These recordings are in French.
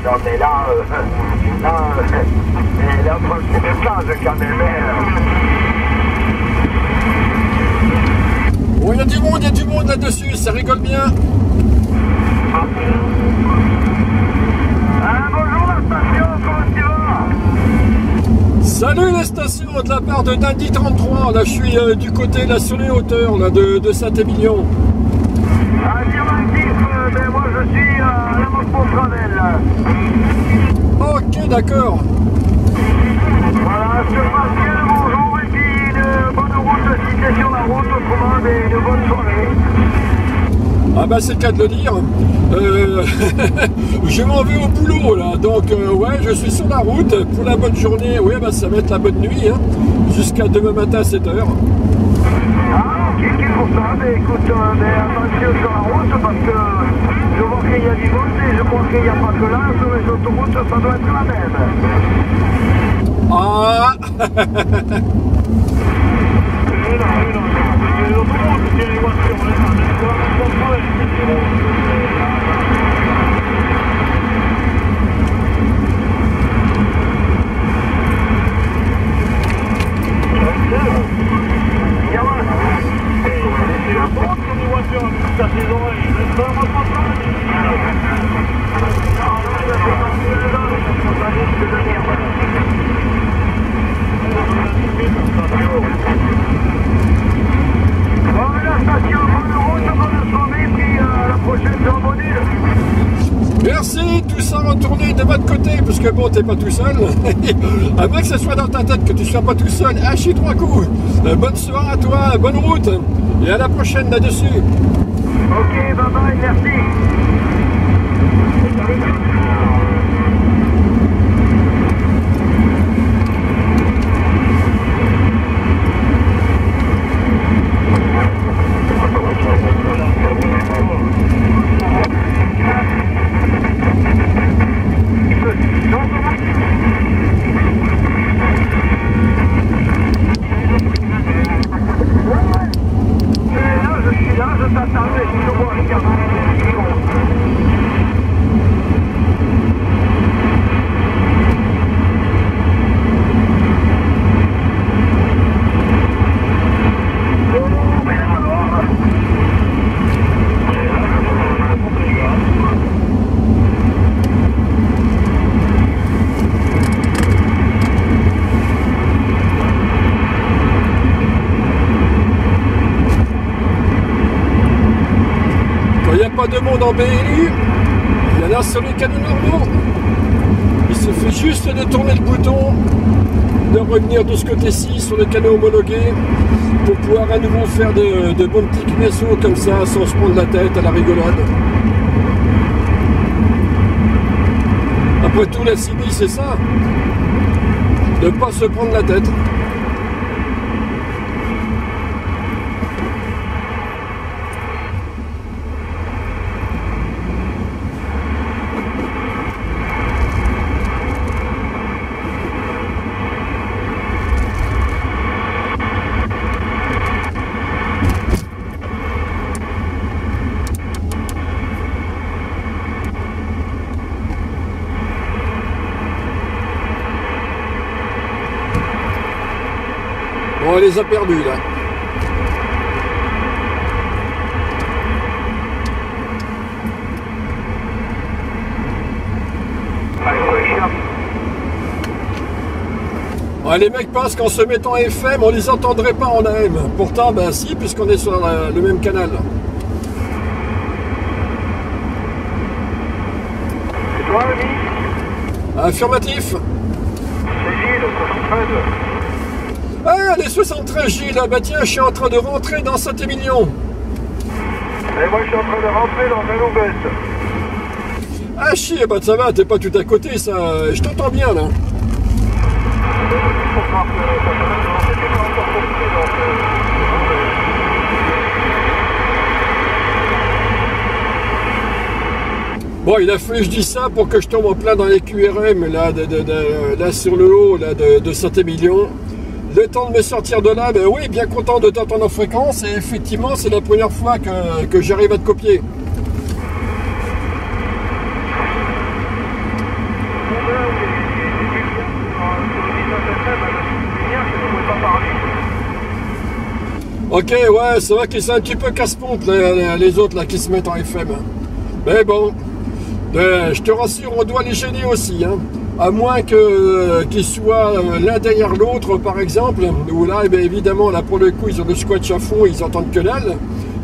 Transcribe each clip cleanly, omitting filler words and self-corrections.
non mais là, elle est en train de se déplacer quand même. Oh, il y a du monde là-dessus, ça rigole bien. Bonjour la station, comment tu vas? Salut les stations, de la part de Dandy 33, là je suis du côté là sur les hauteurs là, de Saint-Émilion. Affirmatif, mais moi je suis à la Mont-Travel. Ok, d'accord. Voilà, je te passe bien le bonjour et puis une bonne route si t'es sur la route, autrement une bonne soirée. Ah bah c'est le cas de le dire. Je m'en vais au boulot là, donc ouais, je suis sur la route pour la bonne journée. Oui, bah ça va être la bonne nuit, hein, jusqu'à demain matin à 7h. Ah ok, pour ça, mais écoute, attention sur la route parce que je vois qu'il y a du monde et je crois qu'il n'y a pas que là, sur les autoroutes ça doit être la même. Ah. Merci, tout ça retourné de votre côté, parce que bon, t'es pas tout seul. Avec que ce soit dans ta tête que tu sois pas tout seul, hachis 3 coups. Bonne soirée à toi, bonne route, et à la prochaine là-dessus. Ok, bye bye, merci. De monde en BLU, il y en a sur les canaux normaux. Il se fait juste de tourner le bouton, de revenir de ce côté-ci sur les canaux homologués pour pouvoir à nouveau faire de bons petits vaisseaux comme ça sans se prendre la tête à la rigolade. Après tout, la CB c'est ça, de ne pas se prendre la tête. Bon, on les a perdus là. Ouais, les mecs pensent qu'en se mettant en FM, on les entendrait pas en AM. Pourtant, ben si, puisqu'on est sur le même canal. C'est toi, Rémi? Affirmatif. C'est Gilles, 73. Ah, les 73 Gilles, bah tiens, je suis en train de rentrer dans Saint-Émilion. Et moi, je suis en train de rentrer dans un Loubès. Ah, chier, bah ça va, t'es pas tout à côté, ça. Je t'entends bien, là. Bon, il a fallu que je dise ça pour que je tombe en plein dans les QRM, là, là sur le haut là, de Saint-Émilion. Le temps de me sortir de là, ben oui, bien content de t'entendre en fréquence, et effectivement, c'est la première fois que j'arrive à te copier. Ok, ouais, c'est vrai qu'ils sont un petit peu casse-ponte, les autres là qui se mettent en FM. Mais bon, je te rassure, on doit les gêner aussi. Hein. À moins qu'ils soient l'un derrière l'autre, par exemple, où là, eh bien, évidemment, là pour le coup, ils ont le squash à fond, ils entendent que dalle.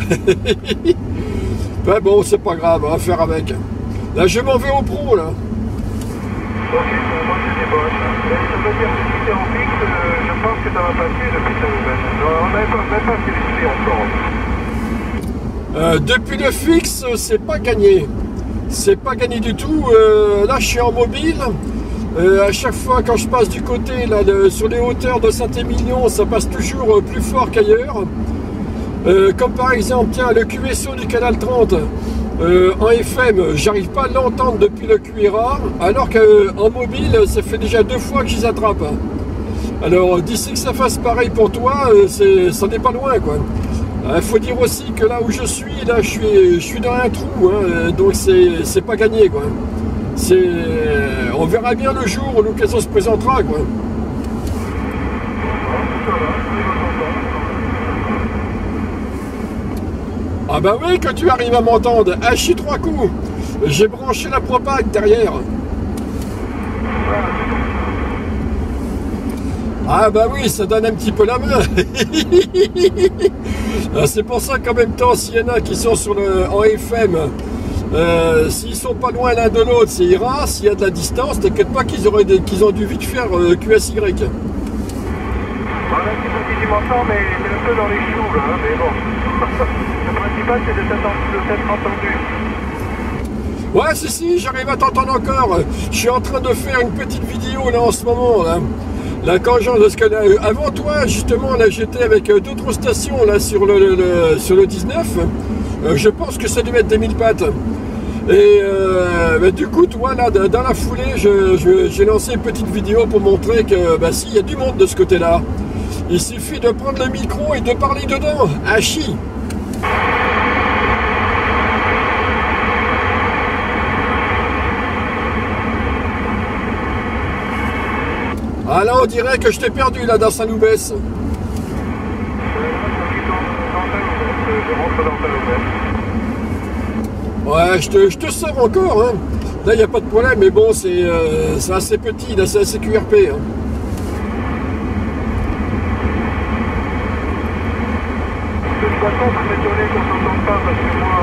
Ben bon, c'est pas grave, on va faire avec. Là, je m'en vais au pro, là. Ok, moi c'est des bonnes. Ça veut dire que si t'es en fixe, je pense que ça va passer depuis ta nouvelle. On n'a pas félicité encore. Depuis le fixe, c'est pas gagné. C'est pas gagné du tout. Là, je suis en mobile. À chaque fois, quand je passe du côté, là, sur les hauteurs de Saint-Émilion, ça passe toujours plus fort qu'ailleurs. Comme par exemple, tiens, le QSO du canal 30. En FM, j'arrive pas à l'entendre depuis le QRA, alors qu'en mobile, ça fait déjà 2 fois que je les attrape. Alors, d'ici que ça fasse pareil pour toi, ça n'est pas loin, quoi. Il faut dire aussi que là où je suis, là, je suis dans un trou, hein, donc c'est pas gagné, quoi. On verra bien le jour où l'occasion se présentera, quoi. Ah bah oui, que tu arrives à m'entendre. Ah, je suis 3 coups. J'ai branché la propague derrière. Ah bah oui, ça donne un petit peu la main. C'est pour ça qu'en même temps, s'il y en a qui sont en FM, s'ils sont pas loin l'un de l'autre, c'est ira. S'il y a de la distance, t'inquiète pas qu'ils ont dû vite faire QSY. Voilà, c'est petit dimension, mais c'est un peu dans les choux, là, mais bon. Le principal, c'est de s'être entendu. Ouais, si, j'arrive à t'entendre encore. Je suis en train de faire une petite vidéo, là, en ce moment, là. Là, parce que là, avant toi, justement, là, j'étais avec d'autres stations, là, sur le 19. Je pense que ça devait être des 1000 pattes. Et bah, du coup, toi, là, dans la foulée, j'ai lancé une petite vidéo pour montrer que, bah, si, il y a du monde de ce côté-là. Il suffit de prendre le micro et de parler dedans. Hachi. Ah là, on dirait que je t'ai perdu, là, dans Saint-Loubès. Ouais, je te sors encore, hein. Là, il n'y a pas de problème, mais bon, c'est assez petit, là, c'est assez QRP, hein. De toute façon, ça m'étonnait qu'on s'entende pas, parce que moi,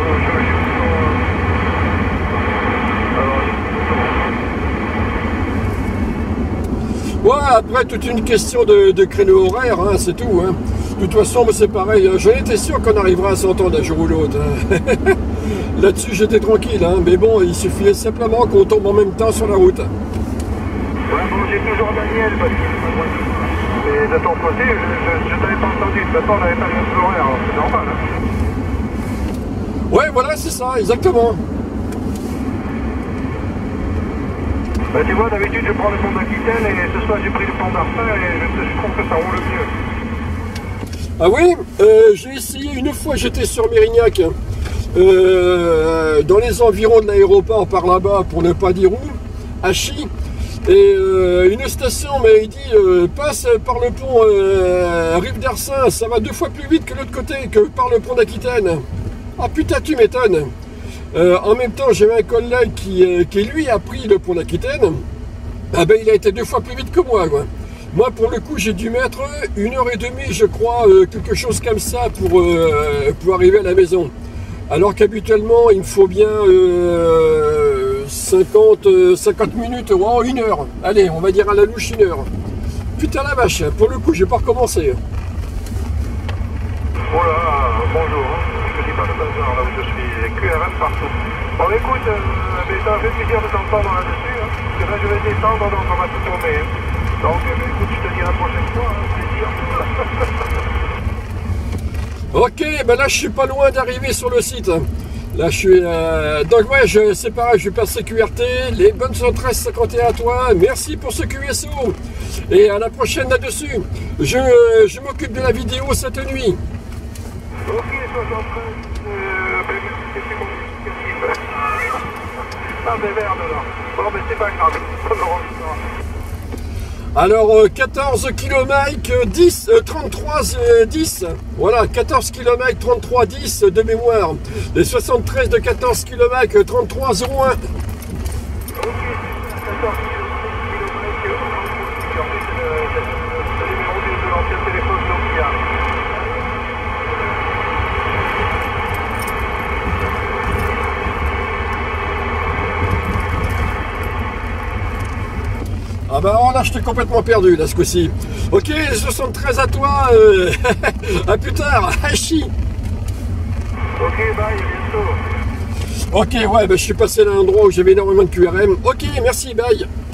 Ouais, après, toute une question de créneau horaire, hein, c'est tout, hein. De toute façon, c'est pareil, j'en étais sûr qu'on arrivera à s'entendre un jour ou l'autre, hein. Là-dessus, j'étais tranquille, hein, mais bon, il suffisait simplement qu'on tombe en même temps sur la route. ouais, bon, j'ai toujours Daniel, parce qu'il est ma voiture. Mais de ton côté, je t'avais pas entendu. De toute façon, on n'avait pas le même horaire, alors c'est normal, hein. Ouais, voilà, c'est ça, exactement. Bah, tu vois, d'habitude, je prends le pont d'Aquitaine, et ce soir, j'ai pris le pont d'Arpin, et je trouve que ça roule mieux. Ah oui, j'ai essayé une fois, j'étais sur Mérignac, dans les environs de l'aéroport par là-bas, pour ne pas dire où, à Chi, et une station m'a dit passe par le pont Rive d'Arcin, ça va 2 fois plus vite que l'autre côté, que par le pont d'Aquitaine. Ah putain, tu m'étonnes. En même temps, j'avais un collègue qui lui a pris le pont d'Aquitaine. Ah ben, il a été 2 fois plus vite que moi, quoi. Moi, pour le coup, j'ai dû mettre 1h30, je crois, quelque chose comme ça pour arriver à la maison. Alors qu'habituellement, il me faut bien 50 minutes, oh, 1 heure. Allez, on va dire à la louche 1 heure. Putain la vache, pour le coup, j'ai pas recommencé. Voilà, bonjour. Je te dis pas le bazar, là où je suis, QRM partout. Bon, écoute, mais ça fait plaisir de t'entendre là-dessus, hein, parce que là, je vais descendre, donc on va tout tourner. Donc, écoute, je te dis à la prochaine fois, hein, plaisir. Ok, ben là, je suis pas loin d'arriver sur le site. Là, je suis... Donc, ouais, c'est pareil, je vais passer QRT. Les bonnes 1351 à toi. Merci pour ce QSO. Et à la prochaine là-dessus. Je m'occupe de la vidéo cette nuit. Ok, 73, ah, mais merde, alors. Bon, mais c'est pas grave. Alors 14 km 10, 33 10, voilà 14 km 33 10 de mémoire, les 73 de 14 km 33 01. Ok, 14 km, c'est le numéro de l'ancien téléphone Nokia. Ah bah alors là je t'ai complètement perdu là ce coup-ci. Ok, 73 à toi, à plus tard, Hachi. Ok, bye, à bientôt. Ok, ouais, bah, je suis passé à un endroit où j'avais énormément de QRM. Ok, merci, bye.